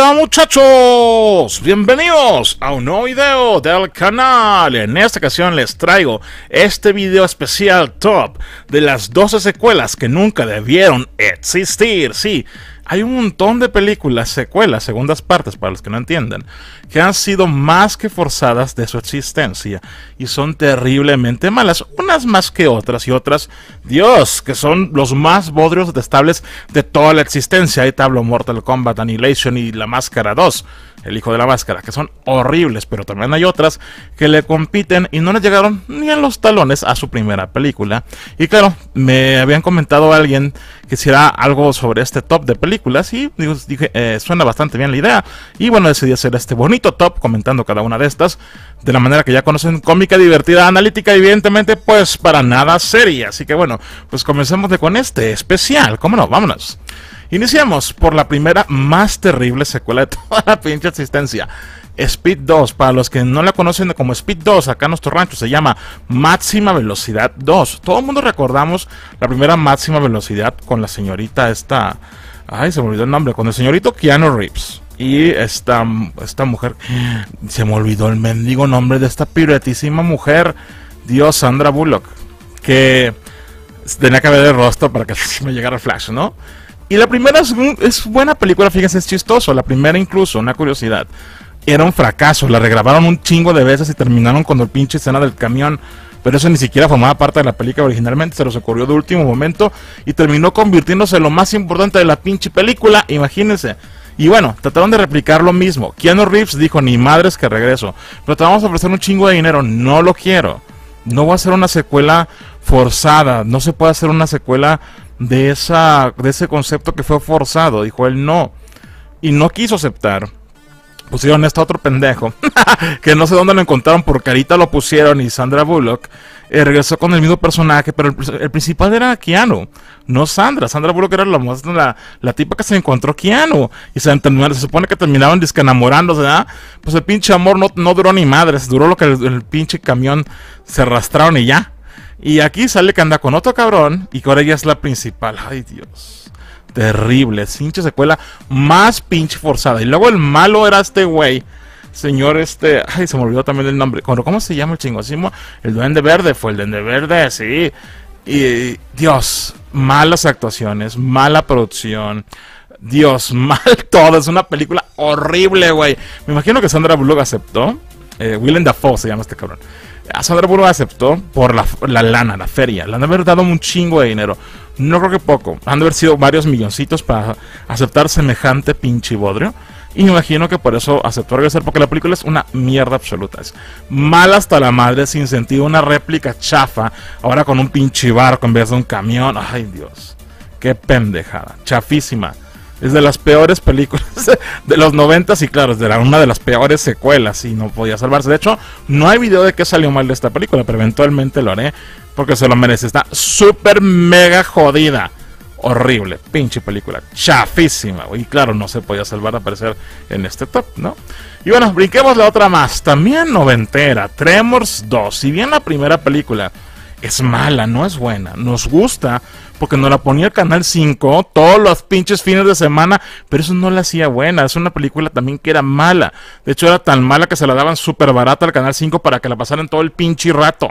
Hola muchachos, bienvenidos a un nuevo video del canal. En esta ocasión les traigo este video especial top de las 12 secuelas que nunca debieron existir. Sí, hay un montón de películas, secuelas, segundas partes para los que no entiendan, que han sido más que forzadas de su existencia y son terriblemente malas, unas más que otras y otras, Dios, que son los más bodrios detestables de toda la existencia. Ahí te hablo Mortal Kombat, Annihilation y La Máscara 2, El Hijo de la Máscara, que son horribles, pero también hay otras que le compiten y no le llegaron ni en los talones a su primera película. Y claro, me habían comentado alguien que hiciera algo sobre este top de películas y dije, suena bastante bien la idea, y bueno, decidí hacer este bonito top comentando cada una de estas de la manera que ya conocen: cómica, divertida, analítica y evidentemente pues para nada seria. Así que bueno, pues comencemos con este especial. ¿Cómo no? Vámonos. Iniciamos por la primera más terrible secuela de toda la pinche existencia, Speed 2. Para los que no la conocen como Speed 2, acá en nuestro rancho se llama Máxima Velocidad 2. Todo el mundo recordamos la primera Máxima Velocidad con la señorita esta... Ay, se me olvidó el nombre. Con el señorito Keanu Reeves. Y esta mujer... Se me olvidó el mendigo nombre de esta piruetísima mujer. Dios, Sandra Bullock. Que tenía que ver el rostro para que me llegara el flash, ¿no? Y la primera es buena película, fíjense, es chistoso. La primera incluso, una curiosidad, era un fracaso. La regrabaron un chingo de veces y terminaron con el pinche escena del camión. Pero eso ni siquiera formaba parte de la película originalmente, se los ocurrió de último momento y terminó convirtiéndose en lo más importante de la pinche película, imagínense. Y bueno, trataron de replicar lo mismo. Keanu Reeves dijo: ni madres que regreso, pero te vamos a ofrecer un chingo de dinero. No lo quiero. No voy a hacer una secuela forzada. No se puede hacer una secuela de ese concepto que fue forzado. Dijo él no. Y no quiso aceptar. Pusieron otro pendejo que no sé dónde lo encontraron, por carita lo pusieron, y Sandra Bullock regresó con el mismo personaje, pero el principal era Keanu, no Sandra. Sandra Bullock era la tipa que se encontró Keanu y se supone que terminaban disque enamorándose, ¿verdad? Pues el pinche amor no duró ni madres, duró lo que el pinche camión se arrastraron y ya. Y aquí sale que anda con otro cabrón y que ahora ella es la principal. Ay, Dios. Terrible, pinche secuela más pinche forzada. Y luego el malo era este güey, señor ay, se me olvidó también el nombre. ¿Cómo se llama el chingosimo? El Duende Verde, fue el Duende Verde, sí. Y Dios, malas actuaciones, mala producción. Dios, mal todo. Es una película horrible, güey. Me imagino que Sandra Bullock aceptó. Willem Dafoe se llama este cabrón. A Sandra Bullock aceptó por la lana, la feria. Le han de haber dado un chingo de dinero. No creo que poco. Han de haber sido varios milloncitos para aceptar semejante pinche bodrio. Y me imagino que por eso aceptó regresar, porque la película es una mierda absoluta. Es mala hasta la madre, sin sentido. Una réplica chafa. Ahora con un pinche barco en vez de un camión. Ay, Dios. Qué pendejada. Chafísima. Es de las peores películas de los 90 y claro, es de una de las peores secuelas y no podía salvarse. De hecho, no hay video de qué salió mal de esta película, pero eventualmente lo haré porque se lo merece. Está súper mega jodida. Horrible, pinche película, chafísima. Y claro, no se podía salvar a aparecer en este top, ¿no? Y bueno, brinquemos la otra más, también noventera, Tremors 2. Si bien la primera película es mala, no es buena, nos gusta porque nos la ponía el Canal 5 todos los pinches fines de semana, pero eso no la hacía buena. Es una película también que era mala. De hecho era tan mala que se la daban súper barata al Canal 5 para que la pasaran todo el pinche rato.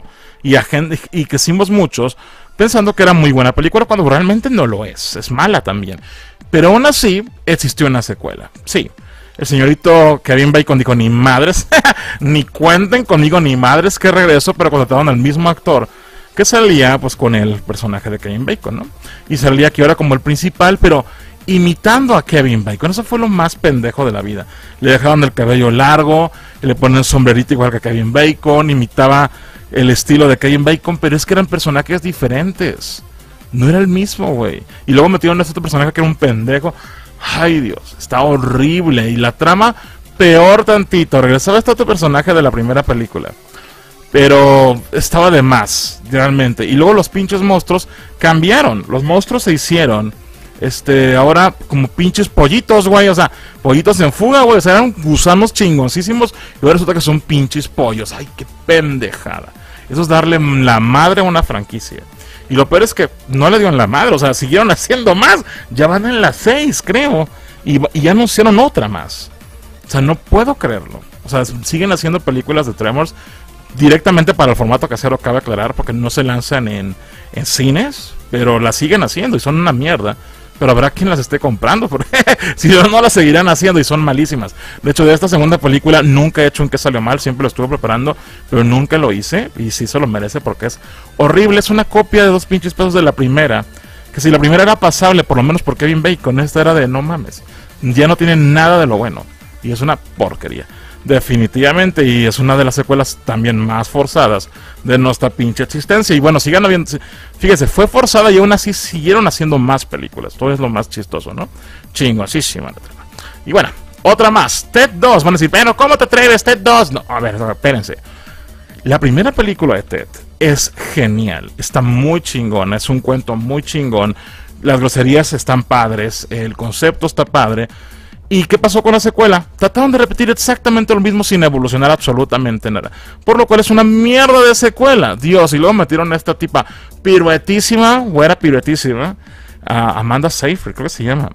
Y que hicimos muchos pensando que era muy buena película cuando realmente no lo es mala también. Pero aún así existió una secuela, sí. El señorito Kevin Bacon dijo: ni madres, ni cuenten conmigo, ni madres que regreso, pero contrataron al mismo actor que salía pues con el personaje de Kevin Bacon, ¿no? Y salía aquí ahora como el principal, pero imitando a Kevin Bacon. Eso fue lo más pendejo de la vida. Le dejaron el cabello largo, le ponen el sombrerito igual que Kevin Bacon, imitaba el estilo de Kevin Bacon, pero es que eran personajes diferentes. No era el mismo, güey. Y luego metieron a este otro personaje que era un pendejo. Ay, Dios, está horrible. Y la trama, peor tantito. Regresaba este otro personaje de la primera película, pero estaba de más, realmente. Y luego los pinches monstruos cambiaron. Los monstruos se hicieron ahora como pinches pollitos, güey. O sea, pollitos en fuga, güey. O sea, eran gusanos chingoncísimos y ahora resulta que son pinches pollos. Ay, qué pendejada. Eso es darle la madre a una franquicia. Y lo peor es que no le dieron la madre. O sea, siguieron haciendo más. Ya van en las 6, creo. y ya anunciaron otra más. O sea, no puedo creerlo. O sea, siguen haciendo películas de Tremors directamente para el formato casero, cabe aclarar, porque no se lanzan en cines, pero las siguen haciendo y son una mierda. Pero habrá quien las esté comprando, porque si no las seguirán haciendo y son malísimas. De hecho, de esta segunda película nunca he hecho un que salió mal, siempre lo estuve preparando, pero nunca lo hice, y sí se lo merece porque es horrible. Es una copia de 2 pinches pesos de la primera, que si la primera era pasable, por lo menos por Kevin Bacon, esta era de no mames, ya no tiene nada de lo bueno, y es una porquería. Definitivamente, y es una de las secuelas también más forzadas de nuestra pinche existencia. Y bueno, sigan habiendo, fíjese, fue forzada y aún así siguieron haciendo más películas. Todo es lo más chistoso, ¿no? Chingosísima la trama. Y bueno, otra más, Ted 2. Van a decir, pero ¿cómo te atreves, Ted 2? No, a ver, espérense. La primera película de Ted es genial, está muy chingona, es un cuento muy chingón. Las groserías están padres, el concepto está padre. ¿Y qué pasó con la secuela? Trataron de repetir exactamente lo mismo sin evolucionar absolutamente nada. Por lo cual es una mierda de secuela. Dios, y luego metieron a esta tipa piruetísima, güera piruetísima, a Amanda Seyfried, creo que se llama.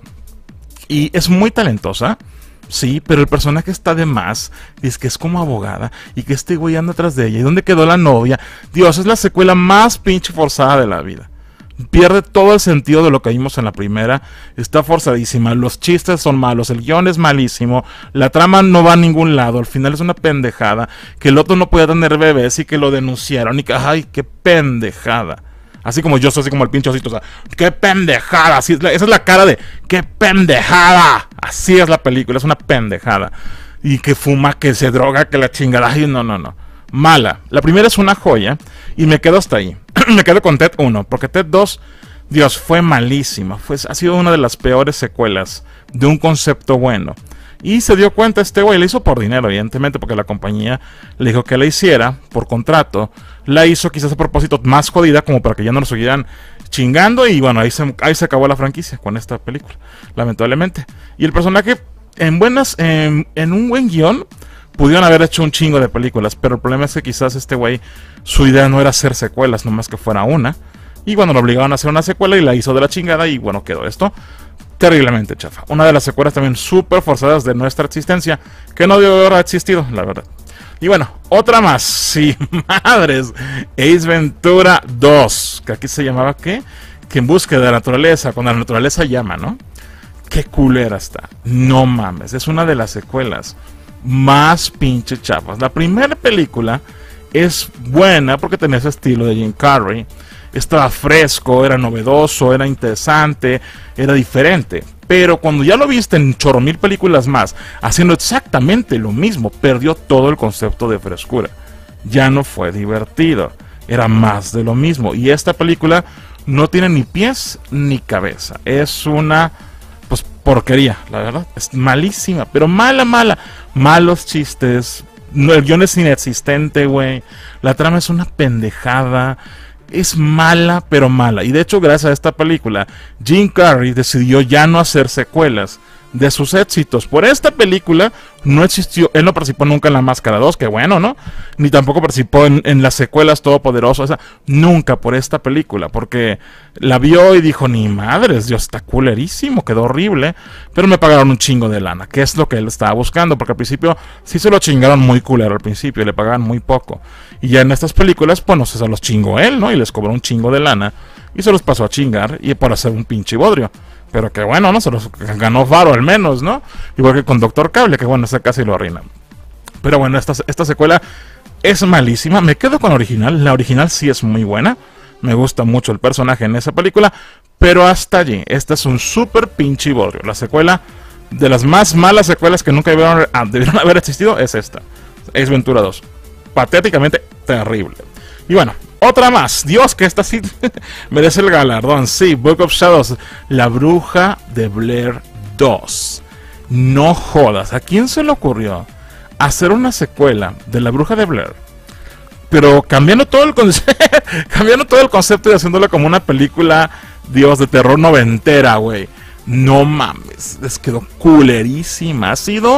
Y es muy talentosa, sí, pero el personaje está de más. Es que es como abogada y que este güey anda atrás de ella. ¿Y dónde quedó la novia? Dios, es la secuela más pinche forzada de la vida. Pierde todo el sentido de lo que vimos en la primera. Está forzadísima, los chistes son malos, el guión es malísimo, la trama no va a ningún lado, al final es una pendejada, que el otro no podía tener bebés y que lo denunciaron y que, ay, qué pendejada. Así como yo soy así como el pinche osito, o sea, qué pendejada, así esa es la cara de, qué pendejada. Así es la película, es una pendejada. Y que fuma, que se droga, que la chingada, ay, no. Mala. La primera es una joya y me quedo hasta ahí. Me quedo con Ted 1, porque Ted 2, Dios, fue malísima. Ha sido una de las peores secuelas de un concepto bueno. Y se dio cuenta este güey, le hizo por dinero, evidentemente, porque la compañía le dijo que la hiciera por contrato. La hizo quizás a propósito más jodida, como para que ya no lo siguieran chingando. Y bueno, ahí se acabó la franquicia con esta película, lamentablemente. Y el personaje, en un buen guión, pudieron haber hecho un chingo de películas, pero el problema es que quizás este güey, su idea no era hacer secuelas, nomás que fuera una. Y bueno, lo obligaron a hacer una secuela y la hizo de la chingada y bueno, quedó esto terriblemente chafa. Una de las secuelas también súper forzadas de nuestra existencia, que no debió haber existido, la verdad. Y bueno, otra más, sí, madres, Ace Ventura 2, que aquí se llamaba, ¿qué? Que en búsqueda de la naturaleza, cuando la naturaleza llama, ¿no? Qué culera está, no mames, es una de las secuelas más pinche chafas. La primera película es buena porque tenía ese estilo de Jim Carrey, estaba fresco, era novedoso, era interesante, era diferente. Pero cuando ya lo viste en chorro mil películas más haciendo exactamente lo mismo, perdió todo el concepto de frescura. Ya no fue divertido, era más de lo mismo. Y esta película no tiene ni pies ni cabeza, es una pues porquería, la verdad. Es malísima, pero mala. Malos chistes. No, el guión es inexistente, güey. La trama es una pendejada. Es mala, pero mala. Y de hecho, gracias a esta película, Jim Carrey decidió ya no hacer secuelas de sus éxitos. Por esta película no existió, él no participó nunca en La Máscara 2, que bueno, ¿no? Ni tampoco participó en las secuelas Todopoderoso, nunca por esta película, porque la vio y dijo, ni madres, Dios, está culerísimo, quedó horrible, pero me pagaron un chingo de lana, que es lo que él estaba buscando, porque al principio sí se lo chingaron muy culero al principio, y le pagaban muy poco, y ya en estas películas, bueno, se los chingó él, ¿no? Y les cobró un chingo de lana, y se los pasó a chingar, y por hacer un pinche bodrio. Pero que bueno, ¿no? Se los ganó Faro al menos, ¿no? Igual que con Doctor Cable, que bueno, esa casi lo arruina. Pero bueno, esta secuela es malísima. Me quedo con la original. La original sí es muy buena. Me gusta mucho el personaje en esa película. Pero hasta allí. Esta es un súper pinche bodrio. La secuela de las más malas secuelas que nunca debieron haber existido es esta. Ace Ventura 2. Patéticamente terrible. Y bueno, otra más. Dios, que esta sí merece el galardón. Sí, Book of Shadows. La Bruja de Blair 2. No jodas. ¿A quién se le ocurrió hacer una secuela de La Bruja de Blair? Pero cambiando todo el concepto y haciéndola como una película, Dios, de terror noventera, güey. No mames. Les quedó culerísima.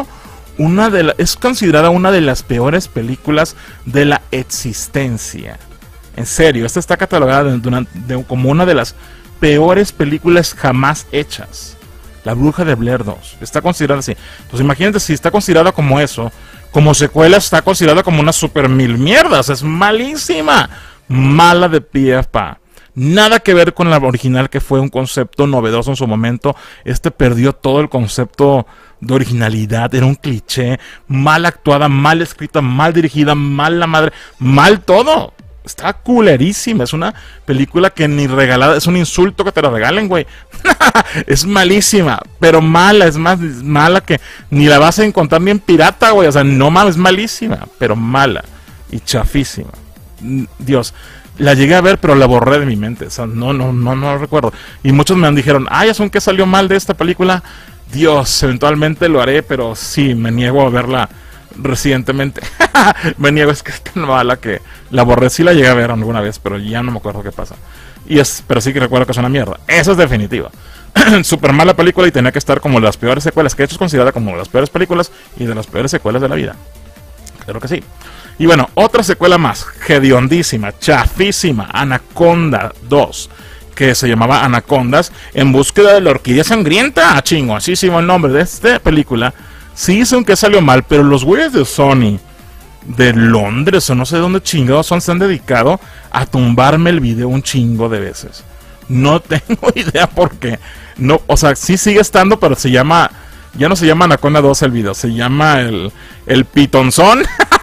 Es considerada una de las peores películas de la existencia. En serio, esta está catalogada como una de las peores películas jamás hechas. La Bruja de Blair 2. Está considerada así. Entonces imagínate si está considerada como eso. Como secuela está considerada como una super mil mierdas. Es malísima. Mala de pie a pa. Nada que ver con la original, que fue un concepto novedoso en su momento. Este perdió todo el concepto de originalidad. Era un cliché. Mal actuada, mal escrita, mal dirigida, mal la madre. Mal todo. Está culerísima. Es una película que ni regalada. Es un insulto que te la regalen, güey. Es malísima, pero mala. Es más mala que ni la vas a encontrar ni en pirata, güey. O sea, no mames, es malísima, pero mala y chafísima. Dios, la llegué a ver, pero la borré de mi mente. O sea, no recuerdo. Y muchos me han dijeron, ay, ¿es un que salió mal de esta película? Dios, eventualmente lo haré, pero sí, me niego a verla recientemente. Me niego, es que es tan mala que la borré. Sí la llegué a ver alguna vez, pero ya no me acuerdo qué pasa. Pero sí que recuerdo que es una mierda. Eso es definitivo. Super mala película y tenía que estar como las peores secuelas, que de hecho es considerada como las peores películas y de las peores secuelas de la vida. Claro que sí. Y bueno, otra secuela más, hediondísima, chafísima, Anaconda 2, que se llamaba Anacondas en búsqueda de la orquídea sangrienta. Chingosísimo el nombre de esta película. Sí, dicen que salió mal, pero los güeyes de Sony, de Londres o no sé de dónde chingados son, se han dedicado a tumbarme el video un chingo de veces. No tengo idea por qué. No, o sea, sí sigue estando, pero se llama... Ya no se llama Anaconda 2 el video, se llama el Pitonzón.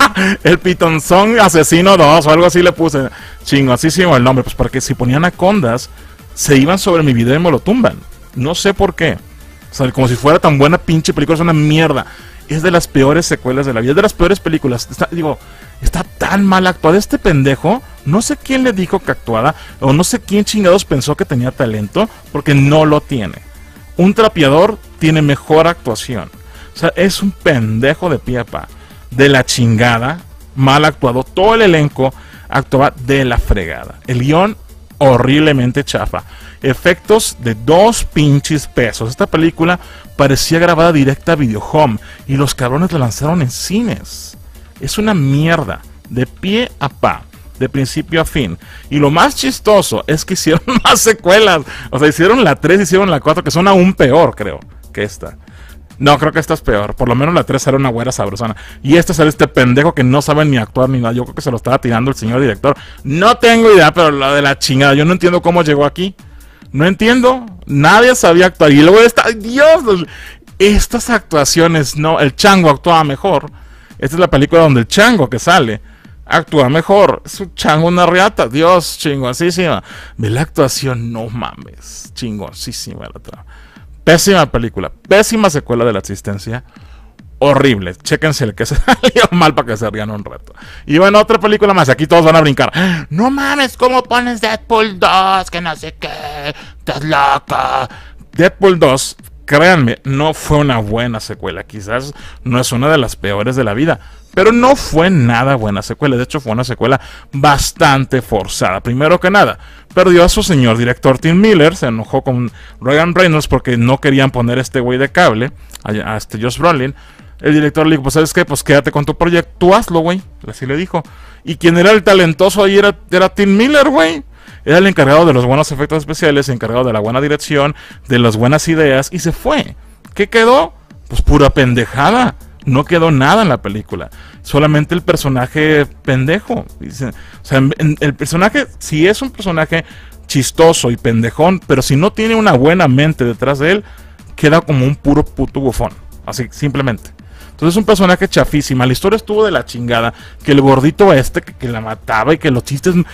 El Pitonzón Asesino 2 o algo así le puse. Chingosísimo el nombre, pues porque si ponía Anacondas, se iban sobre mi video y me lo tumban. No sé por qué. O sea, como si fuera tan buena pinche película, es una mierda. Es de las peores secuelas de la vida, es de las peores películas. Está tan mal actuada este pendejo. No sé quién le dijo que actuara, o no sé quién chingados pensó que tenía talento, porque no lo tiene. Un trapeador tiene mejor actuación. O sea, es un pendejo de pie a pa. De la chingada, mal actuado. Todo el elenco actuaba de la fregada. El guión horriblemente chafa. Efectos de 2 pinches pesos. Esta película parecía grabada directa a Videohome y los cabrones la lanzaron en cines. Es una mierda, de pie a pa, de principio a fin. Y lo más chistoso es que hicieron más secuelas. O sea, hicieron la 3, hicieron la 4, que son aún peor, creo, que esta. No, creo que esta es peor. Por lo menos la 3 era una güera sabrosona. Y esta sale este pendejo que no sabe ni actuar ni nada. Yo creo que se lo estaba tirando el señor director. No tengo idea, pero la de la chingada. Yo no entiendo cómo llegó aquí. No entiendo. Nadie sabía actuar. Y luego esta... ¡Dios! Estas actuaciones, no. El chango actuaba mejor. Esta es la película donde el chango que sale actúa mejor. Es un chango, una riata. Dios, chingosísima. Ve la actuación, no mames. Chingosísima la otra. Pésima película, pésima secuela de la existencia. Horrible. Chéquense el que se salió mal para que se rían un rato. Y bueno, otra película más. Aquí todos van a brincar. No mames, ¿cómo pones Deadpool 2? Que no sé qué. Estás loca. Deadpool 2, créanme, no fue una buena secuela. Quizás no es una de las peores de la vida, pero no fue nada buena secuela. De hecho, fue una secuela bastante forzada. Primero que nada, perdió a su señor director Tim Miller. Se enojó con Ryan Reynolds porque no querían poner a este güey de cable, a este Josh Brolin. El director le dijo, pues ¿sabes qué? Pues quédate con tu proyecto, tú hazlo, güey. Así le dijo. Y quien era el talentoso ahí era Tim Miller, güey. Era el encargado de los buenos efectos especiales, encargado de la buena dirección, de las buenas ideas, y se fue. ¿Qué quedó? Pues pura pendejada. No quedó nada en la película. Solamente el personaje pendejo. O sea, el personaje, si es un personaje chistoso y pendejón, pero si no tiene una buena mente detrás de él, queda como un puro puto bufón. Así, simplemente. Entonces es un personaje chafísima. La historia estuvo de la chingada. Que el gordito que la mataba y que los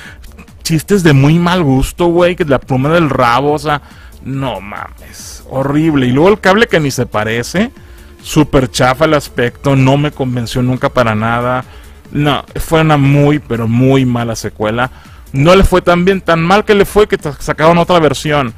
chistes de muy mal gusto, güey. Que la pluma del rabo, o sea, no mames. Horrible. Y luego el cable que ni se parece. Súper chafa el aspecto, no me convenció nunca para nada. No, fue una muy, pero muy mala secuela. No le fue tan bien, tan mal que le fue que sacaron otra versión.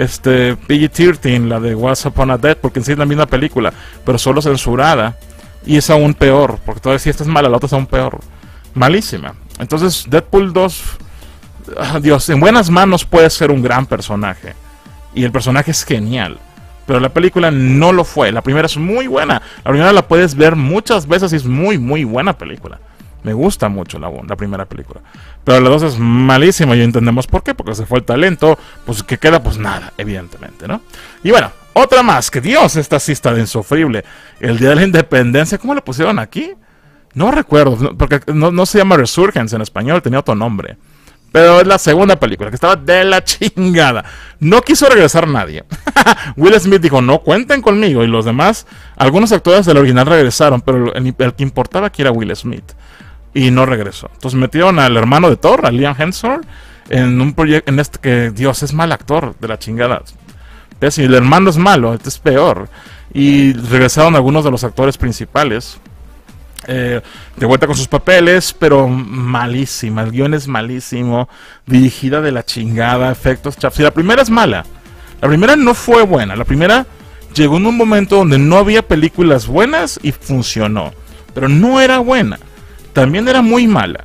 PG-13, la de Once Upon a Death, porque en sí es la misma película, pero solo censurada. Y es aún peor, porque todavía si esta es mala, la otra es aún peor. Malísima. Entonces, Deadpool 2, Dios, en buenas manos puede ser un gran personaje. Y el personaje es genial. Pero la película no lo fue. La primera es muy buena. La primera la puedes ver muchas veces y es muy, muy buena película. Me gusta mucho la primera película. Pero la 2 es malísima y entendemos por qué. Porque se fue el talento. Pues que queda, pues nada, evidentemente, ¿no? Y bueno, Otra más, que Dios, esta sí está de insufrible. El Día de la Independencia, ¿cómo le pusieron aquí? No recuerdo, porque no se llama Resurgence en español, tenía otro nombre. Pero es la segunda película, que estaba de la chingada. No quiso regresar nadie. Will Smith dijo, no cuenten conmigo. Y los demás, algunos actores del original regresaron, pero el que importaba aquí era Will Smith. Y no regresó. Entonces metieron al hermano de Thor, a Liam Hemsworth, en un proyecto, en este que, Dios, es mal actor, de la chingada. Si el hermano es malo, este es peor. Y regresaron algunos de los actores principales. De vuelta con sus papeles, pero malísima. El guión es malísimo, dirigida de la chingada, efectos chafos. Y la primera es mala. La primera no fue buena. La primera llegó en un momento donde no había películas buenas y funcionó. Pero no era buena. También era muy mala.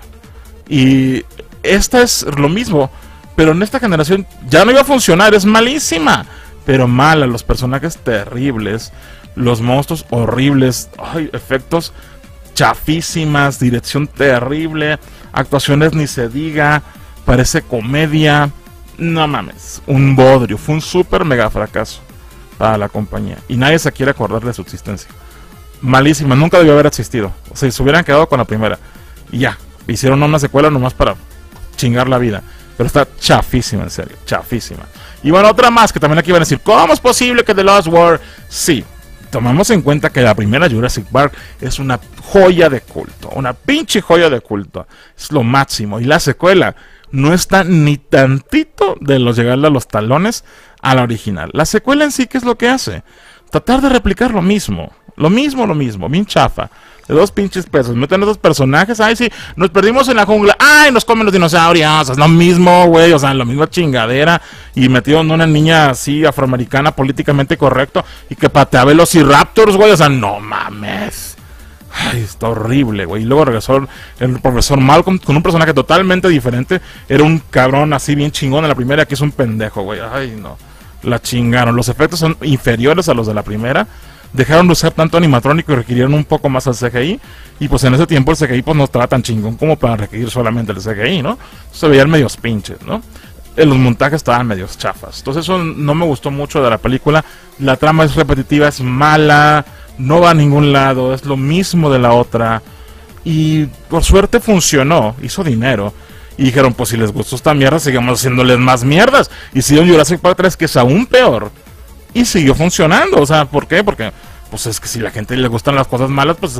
Y esta es lo mismo. Pero en esta generación ya no iba a funcionar. Es malísima. Pero mala. Los personajes terribles. Los monstruos horribles. Ay, efectos chafísimas, dirección terrible, actuaciones ni se diga, parece comedia, no mames, un bodrio, fue un super mega fracaso para la compañía y nadie se quiere acordar de su existencia. Malísima, nunca debió haber existido, o sea, se hubieran quedado con la primera y ya, hicieron una secuela nomás para chingar la vida, pero está chafísima, en serio, chafísima. Y bueno, otra más que también aquí van a decir, ¿cómo es posible que The Lost World? Sí, tomamos en cuenta que la primera Jurassic Park es una joya de culto, una pinche joya de culto, es lo máximo. Y la secuela no está ni tantito de llegarle a los talones a la original. La secuela en sí, ¿qué es lo que hace? Tratar de replicar lo mismo, bien chafa. De dos pinches pesos, meten a dos personajes, ay sí, nos perdimos en la jungla, ay, nos comen los dinosaurios, es lo mismo, güey, o sea, la misma chingadera, y metieron una niña así, afroamericana, políticamente correcto, y que patea velociraptors, güey, o sea, no mames, ay, está horrible, güey, y luego regresó el profesor Malcolm con un personaje totalmente diferente, era un cabrón así bien chingón en la primera, que es un pendejo, güey, ay, no, la chingaron, los efectos son inferiores a los de la primera. Dejaron de usar tanto animatrónico y requirieron un poco más al CGI. Y pues en ese tiempo el CGI pues no estaba tan chingón como para requerir solamente el CGI, ¿no? Se veían medios pinches, ¿no? Los montajes estaban medios chafas. Entonces eso no me gustó mucho de la película. La trama es repetitiva, es mala, no va a ningún lado, es lo mismo de la otra. Y por suerte funcionó, hizo dinero. Y dijeron, pues si les gustó esta mierda, sigamos haciéndoles más mierdas. Y hicieron Jurassic Park 3, que es aún peor. Y siguió funcionando, o sea, ¿por qué? Porque, pues es que si la gente le gustan las cosas malas, pues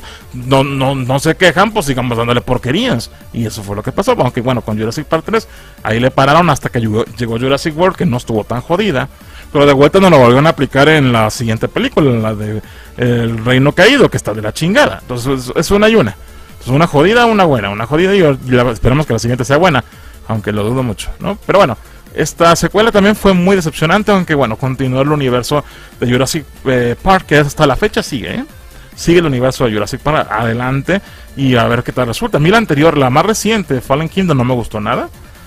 no se quejan, pues sigamos dándole porquerías. Y eso fue lo que pasó, aunque bueno, con Jurassic Park 3, ahí le pararon hasta que llegó Jurassic World, que no estuvo tan jodida. Pero de vuelta no lo volvieron a aplicar en la siguiente película, en la de El Reino Caído, que está de la chingada. Entonces es una y una. Entonces una jodida, una buena, una jodida y esperemos que la siguiente sea buena, aunque lo dudo mucho, ¿no? Pero bueno. Esta secuela también fue muy decepcionante, aunque bueno, continuó el universo de Jurassic Park, que hasta la fecha sigue, ¿eh? Sigue el universo de Jurassic Park adelante y a ver qué tal resulta. A mí la anterior, la más reciente, Fallen Kingdom, no me gustó nada.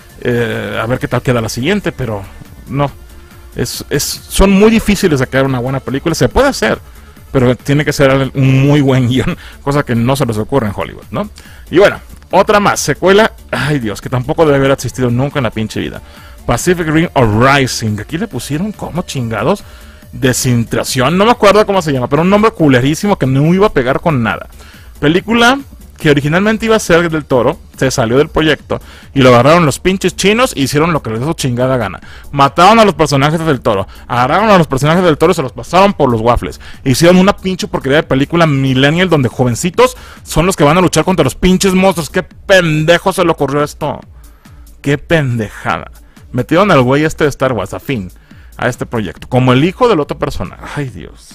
A ver qué tal queda la siguiente, pero no. Son muy difíciles de crear una buena película, se puede hacer, pero tiene que ser un muy buen guión, cosa que no se les ocurre en Hollywood, ¿no? Y bueno, otra más, secuela, ay Dios, que tampoco debe haber existido nunca en la pinche vida. Pacific Rim Uprising. Aquí le pusieron como chingados Desintegración, no me acuerdo cómo se llama, pero un nombre culerísimo que no iba a pegar con nada. Película que originalmente iba a ser del Toro, se salió del proyecto y lo agarraron los pinches chinos y hicieron lo que les dio su chingada gana. Mataron a los personajes del Toro, agarraron a los personajes del Toro y se los pasaron por los waffles. Hicieron una pinche porquería de película millennial donde jovencitos son los que van a luchar contra los pinches monstruos. ¿Qué pendejo se le ocurrió esto? Qué pendejada. Metieron al güey este de Star Wars, a Finn, a este proyecto, como el hijo del otro personaje. Ay, Dios.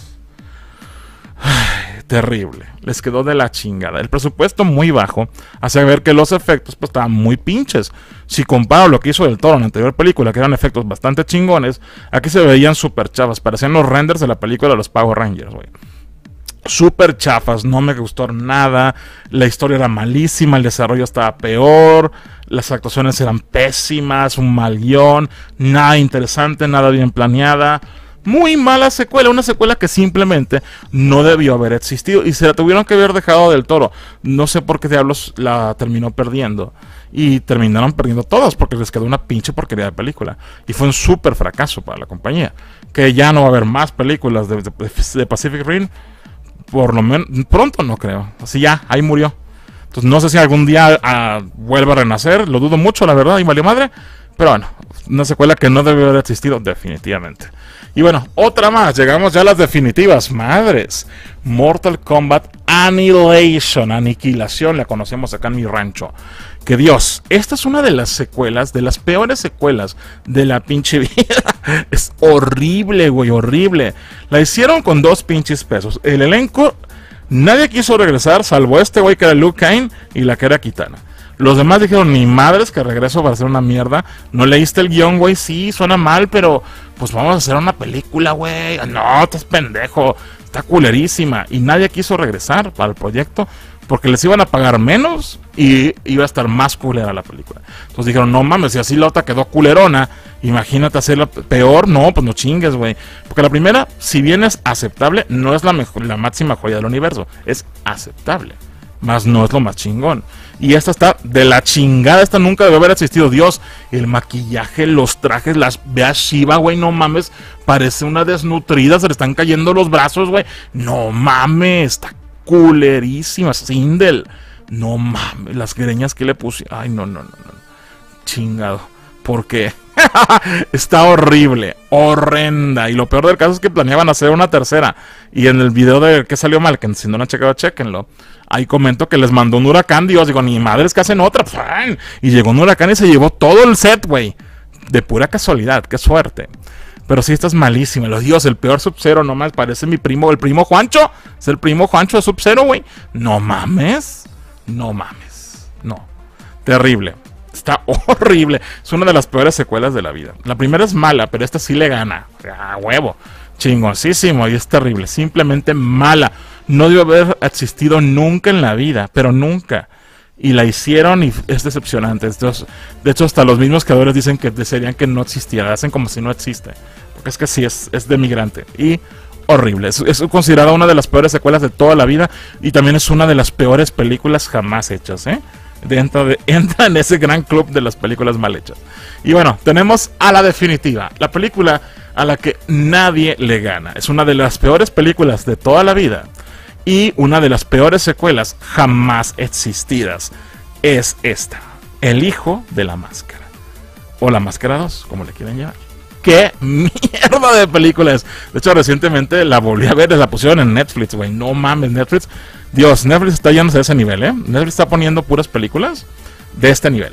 Ay, terrible. Les quedó de la chingada. El presupuesto muy bajo hace ver que los efectos pues estaban muy pinches. Si comparo lo que hizo del Toro en la anterior película, que eran efectos bastante chingones, aquí se veían súper chavas. Parecían los renders de la película de los Power Rangers, güey. Súper chafas, no me gustó nada. La historia era malísima, el desarrollo estaba peor, las actuaciones eran pésimas, un mal guión, nada interesante, nada bien planeada. Muy mala secuela, una secuela que simplemente no debió haber existido y se la tuvieron que haber dejado del Toro. No sé por qué diablos la terminó perdiendo. y terminaron perdiendo todas porque les quedó una pinche porquería de película. Y fue un súper fracaso para la compañía. Que ya no va a haber más películas de Pacific Rim. Por lo menos, pronto no creo. Así ya, ahí murió. Entonces no sé si algún día vuelva a renacer. Lo dudo mucho, la verdad, y valió madre. Pero bueno, una secuela que no debe haber existido definitivamente. Y bueno, otra más. Llegamos ya a las definitivas. Madres. Mortal Kombat Annihilation. Aniquilación. La conocemos acá en mi rancho. Que Dios, esta es una de las secuelas, de las peores secuelas de la pinche vida. Es horrible, güey, horrible. La hicieron con 2 pinches pesos. El elenco, nadie quiso regresar, salvo este güey que era Liu Kang y la que era Kitana. Los demás dijeron, ni madres que regreso para hacer una mierda. No leíste el guión, güey, sí, suena mal, pero pues vamos a hacer una película, güey. No, estás pendejo, está culerísima. Y nadie quiso regresar para el proyecto porque les iban a pagar menos y iba a estar más culera la película. Entonces dijeron, no mames, si así la otra quedó culerona, imagínate hacerla peor. No, pues no chingues, güey. Porque la primera, si bien es aceptable, no es la máxima joya del universo. Es aceptable, más no es lo más chingón. Y esta está de la chingada. Esta nunca debe haber existido. Dios, el maquillaje, los trajes, ve a Shiva, güey, no mames. Parece una desnutrida, se le están cayendo los brazos, güey. No mames, está culerísima. Sindel, no mames, las greñas que le puse. Ay, no. Chingado. ¿Por qué? Está horrible, horrenda. Y lo peor del caso es que planeaban hacer una tercera. Y en el video de que salió mal, que si no lo han checado, chequenlo. Ahí comento que les mandó un huracán. Dios, digo, ni madres que hacen otra. Y llegó un huracán y se llevó todo el set, güey. De pura casualidad, qué suerte. Pero sí, esta es malísima. Los Dios, el peor Sub-Zero, no más. Parece mi primo, el primo Juancho. Es el primo Juancho de Sub-Zero, güey. No mames. No. Terrible. Está horrible. Es una de las peores secuelas de la vida. La primera es mala, pero esta sí le gana. A huevo. Chingoncísimo. Y es terrible. Simplemente mala. No debe haber existido nunca en la vida. Pero nunca. Y la hicieron y es decepcionante. Entonces, de hecho, hasta los mismos creadores dicen que desearían que no existiera. Hacen como si no existe. Porque es que sí, es de migrante. Y horrible. Es considerada una de las peores secuelas de toda la vida. Y también es una de las peores películas jamás hechas, ¿eh? Entra en ese gran club de las películas mal hechas. Y bueno, tenemos a la definitiva. La película a la que nadie le gana. Es una de las peores películas de toda la vida. Y una de las peores secuelas jamás existidas. Es esta. El hijo de la máscara. O la máscara 2, como le quieran llamar. ¡Qué mierda de película es! De hecho, recientemente la volví a ver. La pusieron en Netflix, güey. No mames, Netflix. Dios, Netflix está yéndose a ese nivel, ¿eh? Netflix está poniendo puras películas de este nivel.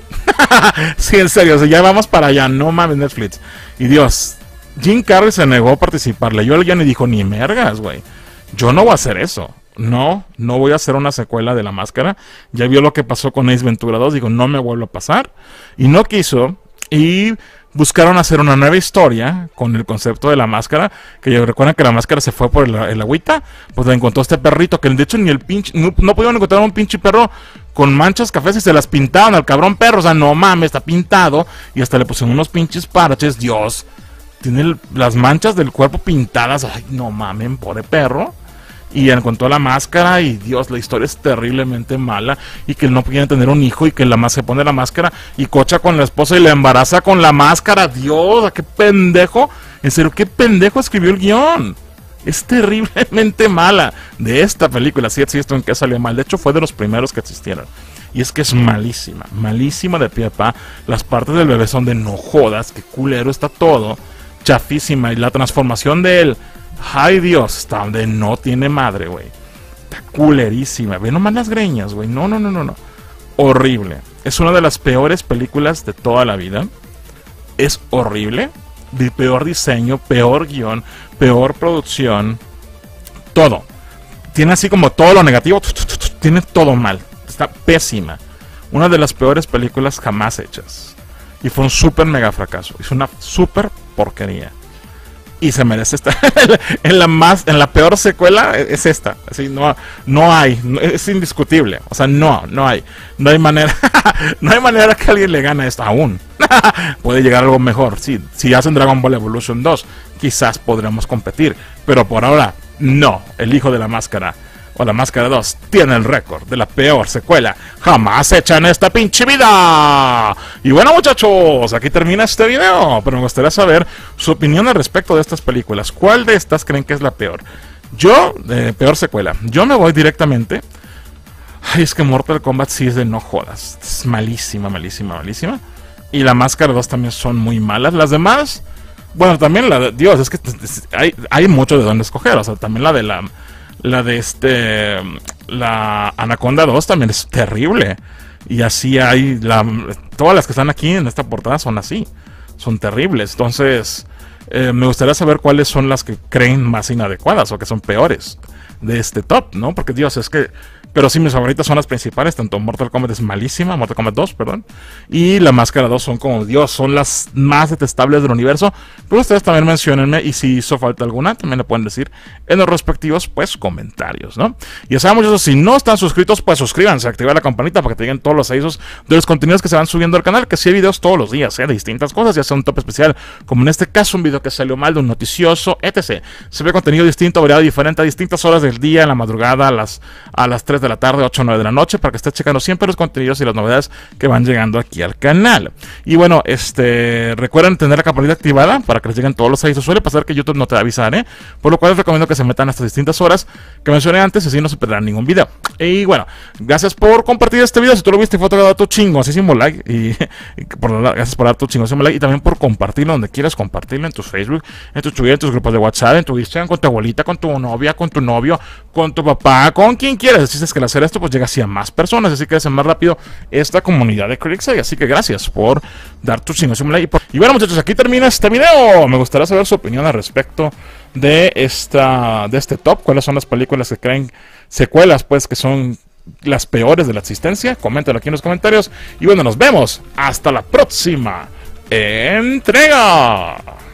Sí, en serio, o sea, ya vamos para allá. No mames, Netflix. Y Dios, Jim Carrey se negó a participar. Leyó el guión y dijo, ni mergas, güey. Yo no voy a hacer eso. No voy a hacer una secuela de La Máscara. Ya vio lo que pasó con Ace Ventura 2. Digo, no me vuelve a pasar. Y no quiso. Y buscaron hacer una nueva historia con el concepto de la máscara. Que ya recuerdan que la máscara se fue por el agüita. Pues le encontró este perrito. Que de hecho ni el pinche. No pudieron encontrar un pinche perro con manchas cafés y se las pintaron al cabrón perro. O sea, no mames, está pintado. Y hasta le pusieron unos pinches parches. Dios. Tiene las manchas del cuerpo pintadas. Ay, no mames, pobre perro. Y encontró la máscara y Dios, la historia es terriblemente mala. Y que él no quiere tener un hijo y que se pone la máscara y cocha con la esposa y le embaraza con la máscara. Dios, qué pendejo. En serio, qué pendejo escribió el guión. Es terriblemente mala. De esta película, sí existe en que salió mal. De hecho, fue de los primeros que existieron. Y es que es malísima. Malísima de pie a pa. Las partes del bebé son de no jodas. Qué culero está todo. Chafísima. Y la transformación de él. Ay Dios, está donde no tiene madre, güey. Está culerísima. Ve nomás las greñas, güey. No. Horrible. Es una de las peores películas de toda la vida. Es horrible. De peor diseño, peor guión, peor producción. Todo. Tiene así como todo lo negativo. Tiene todo mal. Está pésima. Una de las peores películas jamás hechas. Y fue un súper mega fracaso. Es una súper porquería. Y se merece estar en la peor secuela. Es esta. Así, no hay. Es indiscutible. O sea, no hay. No hay manera. No hay manera que alguien le gane esto aún. Puede llegar algo mejor. Sí, si hacen Dragon Ball Evolution 2, quizás podremos competir. Pero por ahora, no. El hijo de la máscara. o La Máscara 2 tiene el récord de la peor secuela jamás hecha en esta pinche vida. Y bueno, muchachos, aquí termina este video, pero me gustaría saber su opinión al respecto de estas películas. ¿Cuál de estas creen que es la peor? Yo, peor secuela, yo me voy directamente. Ay, es que Mortal Kombat sí es de no jodas, es malísima, malísima, malísima. Y La Máscara 2 también son muy malas. Las demás, bueno, también la de, Dios, es que hay mucho de dónde escoger. O sea, también la de la Anaconda 2 también es terrible. Y así hay, todas las que están aquí en esta portada son así, son terribles. Entonces, me gustaría saber cuáles son las que creen más inadecuadas o que son peores de este top, ¿no? Porque Dios, es que... Pero sí, mis favoritas son las principales. Tanto Mortal Kombat es malísima, Mortal Kombat 2, perdón, y La Máscara 2 son como Dios, son las más detestables del universo. Pero ustedes también menciónenme, y si hizo falta alguna, también le pueden decir en los respectivos, pues, comentarios, ¿no? Y ya saben, muchachos, si no están suscritos, pues suscríbanse, activen la campanita para que te lleguen todos los avisos de los contenidos que se van subiendo al canal, que sí hay videos todos los días, de distintas cosas, ya sea un top especial, como en este caso un video que salió mal de un noticioso, etc. Se ve contenido distinto, variado, diferente, a distintas horas del día, en la madrugada, a las 3 de la tarde, 8 o 9 de la noche, para que estés checando siempre los contenidos y las novedades que van llegando aquí al canal. Y bueno, recuerden tener la campanita activada para que les lleguen todos los avisos. Suele pasar que YouTube no te avisará, por lo cual les recomiendo que se metan a estas distintas horas que mencioné antes, y así no se perderán ningún video. Y bueno, gracias por compartir este video. Si tú lo viste y fue dar tu chingosísimo like, gracias por dar tu chingosísimo like, y también por compartirlo donde quieras compartirlo, en tu Facebook, en tu Twitter, en tus grupos de WhatsApp, en tu Instagram, con tu abuelita, con tu novia, con tu novio, con tu papá, con quien quieras. Así es que al hacer esto, pues llega así a más personas, así que hace más rápido esta comunidad de Crixie. Así que gracias por dar tu chingosísimo like. Y bueno, muchachos, aquí termina este video. Me gustaría saber su opinión al respecto de este top. ¿Cuáles son las películas que creen secuelas, pues, que son las peores de la existencia? Coméntenlo aquí en los comentarios. Y bueno, nos vemos hasta la próxima entrega.